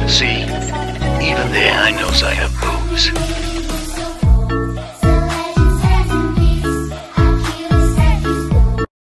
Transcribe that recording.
See? Even the AI knows I have moves.